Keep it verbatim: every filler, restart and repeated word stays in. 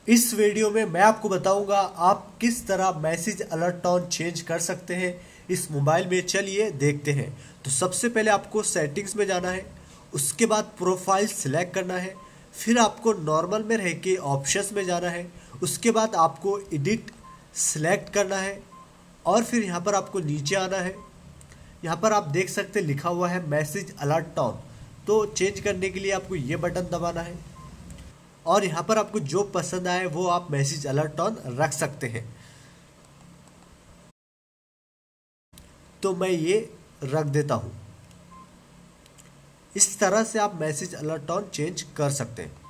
इस वीडियो में मैं आपको बताऊंगा आप किस तरह मैसेज अलर्ट टोन चेंज कर सकते हैं इस मोबाइल में। चलिए देखते हैं। तो सबसे पहले आपको सेटिंग्स में जाना है, उसके बाद प्रोफाइल सिलेक्ट करना है, फिर आपको नॉर्मल में रह के ऑप्शंस में जाना है, उसके बाद आपको एडिट सिलेक्ट करना है और फिर यहाँ पर आपको नीचे आना है। यहाँ पर आप देख सकते हैं लिखा हुआ है मैसेज अलर्ट टोन। तो चेंज करने के लिए आपको ये बटन दबाना है और यहाँ पर आपको जो पसंद आए वो आप मैसेज अलर्ट टोन रख सकते हैं। तो मैं ये रख देता हूँ। इस तरह से आप मैसेज अलर्ट टोन चेंज कर सकते हैं।